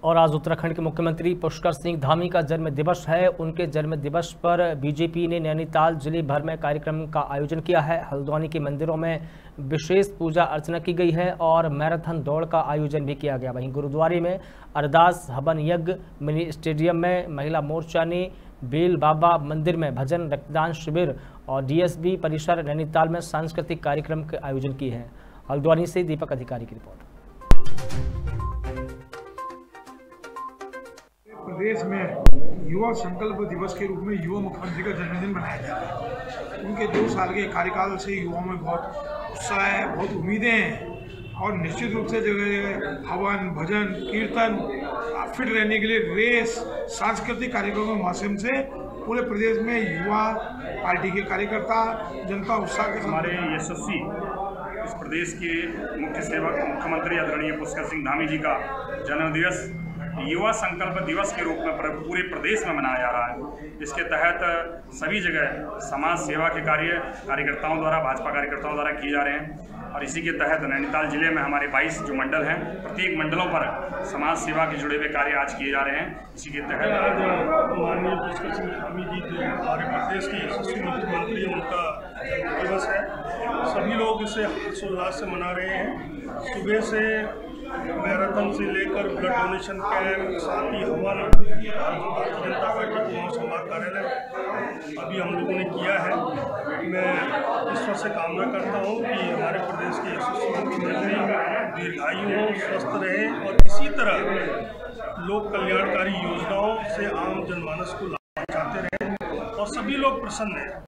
और आज उत्तराखंड के मुख्यमंत्री पुष्कर सिंह धामी का जन्म दिवस है। उनके जन्म दिवस पर बीजेपी ने नैनीताल जिले भर में कार्यक्रम का आयोजन किया है। हल्द्वानी के मंदिरों में विशेष पूजा अर्चना की गई है और मैराथन दौड़ का आयोजन भी किया गया। वहीं गुरुद्वारे में अरदास हवन यज्ञ, मिनी स्टेडियम में महिला मोर्चा ने, बेल बाबा मंदिर में भजन, रक्तदान शिविर और डीएसबी परिसर नैनीताल में सांस्कृतिक कार्यक्रम के आयोजन किए हैं। हल्द्वानी से दीपक अधिकारी की रिपोर्ट। प्रदेश में युवा संकल्प दिवस के रूप में युवा मुख्यमंत्री का जन्मदिन मनाया जा रहा है। उनके 2 साल के कार्यकाल से युवाओं में बहुत उत्साह है, बहुत उम्मीदें हैं और निश्चित रूप से जगह जगह हवन, भजन, कीर्तन, फिट रहने के लिए रेस, सांस्कृतिक कार्यक्रमों के माध्यम से पूरे प्रदेश में युवा पार्टी के कार्यकर्ता जनता उत्साह के हमारे यशस्वी इस प्रदेश के मुख्य सेवक मुख्यमंत्री आदरणीय पुष्कर सिंह धामी जी का जन्मदिवस युवा संकल्प दिवस के रूप में पूरे प्रदेश में मनाया जा रहा है। इसके तहत सभी जगह समाज सेवा के कार्यकर्ताओं द्वारा, भाजपा कार्यकर्ताओं द्वारा किए जा रहे हैं और इसी के तहत नैनीताल जिले में हमारे 22 जो मंडल हैं, प्रत्येक मंडलों पर समाज सेवा के जुड़े हुए कार्य आज किए जा रहे हैं। इसी के तहत आज माननीय पुष्कर सिंह धामी जी जो हमारे प्रदेश के यशस्वी मुख्यमंत्री, उनका दिवस है। सभी लोग इसे हर्षोल्लास से मना रहे हैं। सुबह से मैराथन से लेकर ब्लड डोनेशन कैंप, साथ ही हवन, भारतीय जनता पार्टी के महासंभाग कार्यालय अभी हम लोगों ने किया है। मैं ईश्वर से कामना करता हूँ कि हमारे प्रदेश के यशस्वी मुख्यमंत्री दीर्घायु हों, स्वस्थ रहें और इसी तरह लोक कल्याणकारी योजनाओं से आम जनमानस को लाभ पहुँचाते रहें और सभी लोग प्रसन्न हैं।